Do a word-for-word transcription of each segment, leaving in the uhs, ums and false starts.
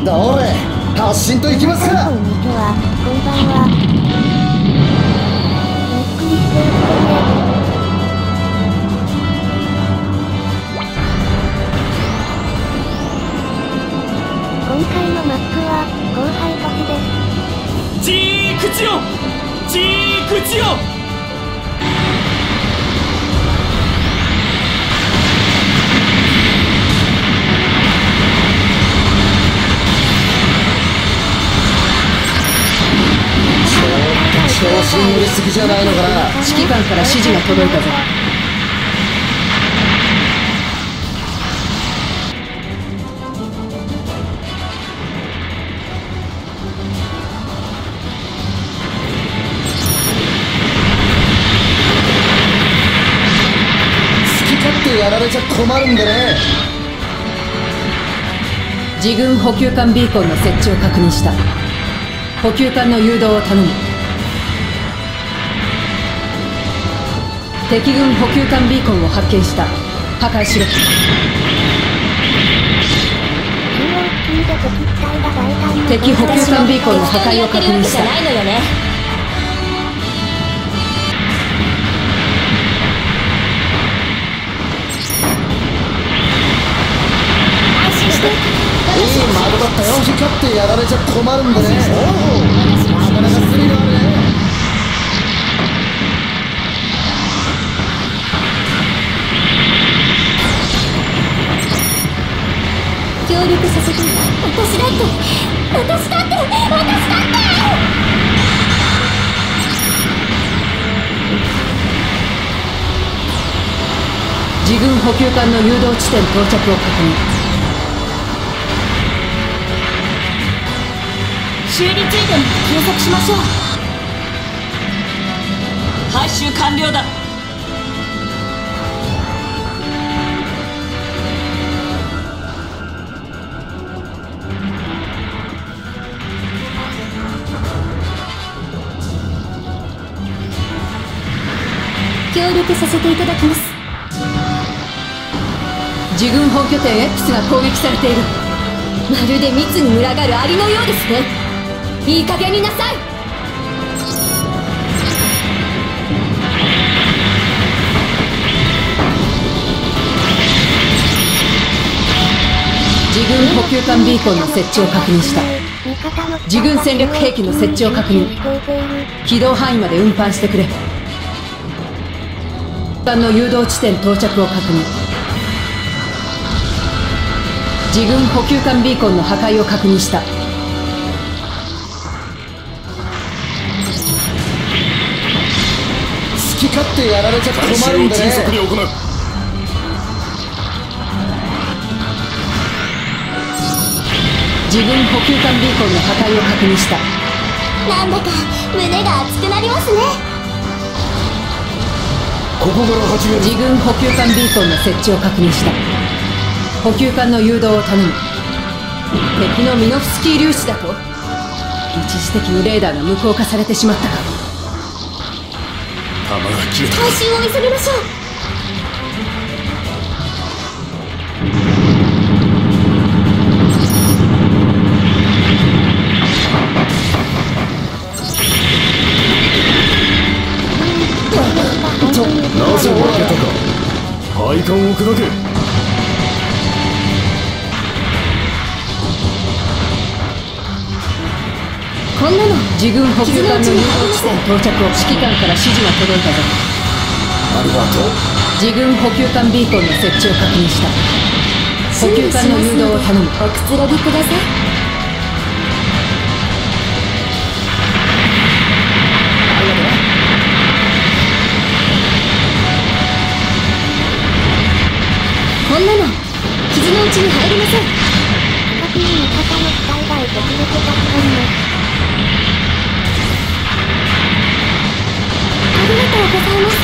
どれ発進といきますか。 こんにちは、こんばんは。ゆっくりしていってね。今回のマップは後輩たちです。 ジークチヨジークチヨ調子に乗りすぎじゃないのかな。 指揮官から指示が届いたぞ。 好き勝手やられちゃ困るんでね。 自軍補給艦ビーコンの設置を確認した。補給艦の誘導を頼む。敵軍補給艦ビーコンを発見した。破壊しろ。敵補給艦ビーコンの破壊を確認した。 いい窓だったよ。好き勝手やられちゃ困るんでね。なかなかスリルあるね。 協力させて。私だって私だって私だって自軍補給艦の誘導地点到着を確認。 修理ついても計測しましょう。回収完了だ。 協力させていただきます。 自軍本拠点 X が攻撃されている。 まるで密に群がるアリのようですね。いい加減になさい。 自軍補給艦ビーコンの設置を確認した。自軍戦略兵器の設置を確認。軌道範囲まで運搬してくれ。艦の誘導地点到着を確認。自軍補給艦ビーコンの破壊を確認した。 好き勝手やられちゃ困るんでね。 自軍補給艦ビーコンの破壊を確認した。 なんだか胸が熱くなりますね。 ここから始める。 自軍補給艦ビーコンの設置を確認した。補給艦の誘導を頼む。敵のミノフスキー粒子だと。一時的にレーダーが無効化されてしまったか。 弾が切れた。 回収を急ぎましょう。 なぜ負けたか。配管を砕け。 こんなの自軍補給艦の誘導地点到着を指揮官から指示が届いたぞ。 ありがとう。 自軍補給艦ビーコンの設置を確認した。補給艦の誘導を頼む。 おくつろぎください。こんなの傷のうちに入りません。特に味方の機体外で決めてたくなります。ありがとうございます。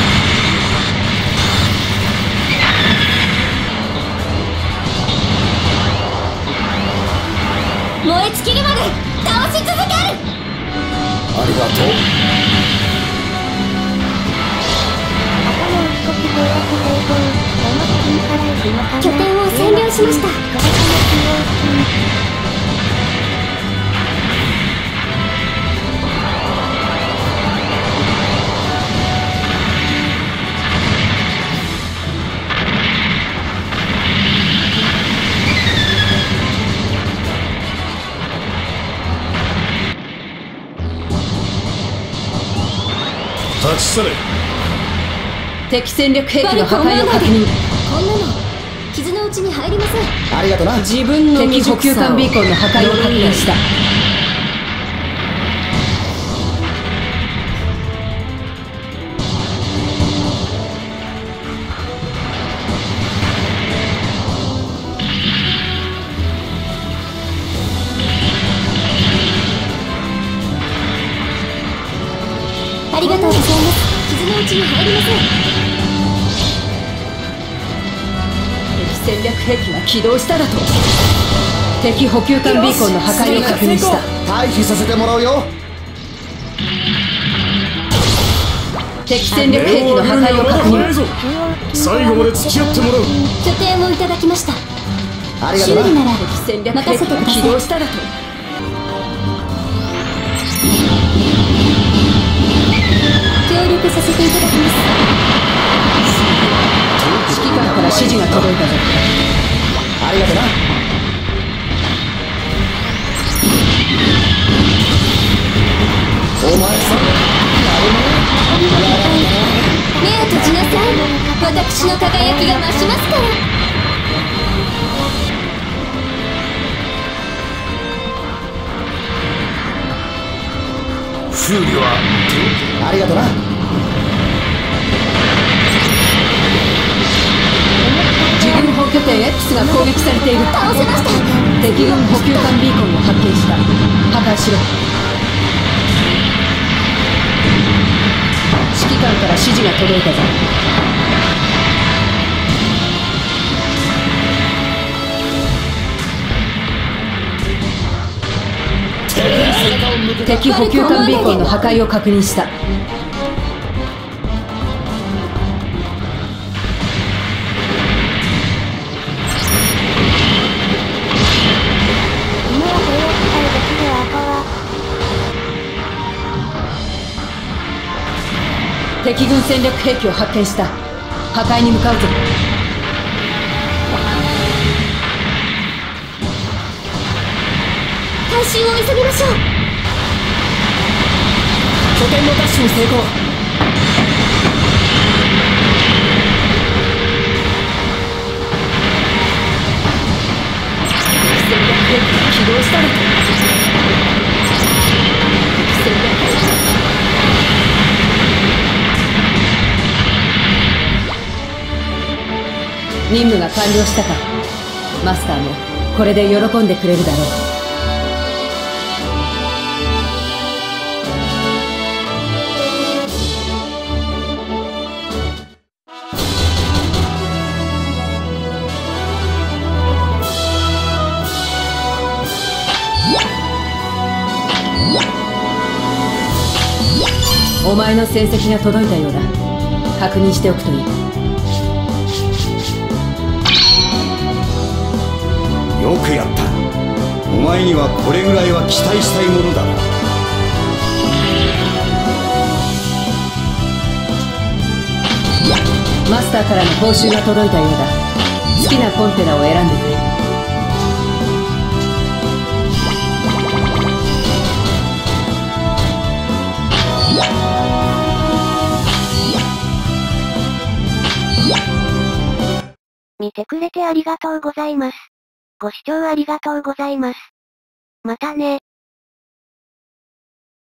燃え尽きるまで倒し続ける。 ありがとう。 頭を少し制圧成功。この付近から行くのかな。拠点を占領しました。 ち去れ。 敵戦略兵器の破壊を確認。 こんなの傷のうちに入りません。 ありがとな。 自分の敵未熟さを補給艦ビーコンの破壊を確認した。 ありがとうございます。傷のうちに入りません。 敵戦略兵器が起動しただと。敵補給艦ビーコンの破壊を確認した。 退避させてもらうよ。 敵戦略兵器の破壊を確認。 最後まで付き合ってもらう。 拠点をいただきました。 ありがとな。 修理なら敵戦略兵器が起動しただと。 協力させていただきます。 指揮官から指示が届いたぞ。 ありがとな。お前さん、やるね。 目を閉じなさい。私の輝きが増しますから。 修理はありがとな。 自軍本拠点 X が攻撃されている。 倒せました。 敵軍補給艦ビーコンを発見した。破壊しろ。指揮官から指示が届いたぞ。敵補給艦ビーコンの破壊を確認した。 今はこれを使いできる赤は敵軍戦略兵器を発見した。破壊に向かうぞ。 回収を急ぎましょう。 拠点の奪取に成功。 敵戦略兵器が起動したのと。敵戦略兵器。任務が完了したか。マスターもこれで喜んでくれるだろう。お前の戦績が届いたようだ。確認しておくといい。 よくやった。お前にはこれぐらいは期待したいものだな。 マスターからの報酬が届いたようだ。好きなコンテナを選んでくれ。 見てくれてありがとうございます。ご視聴ありがとうございます。またね。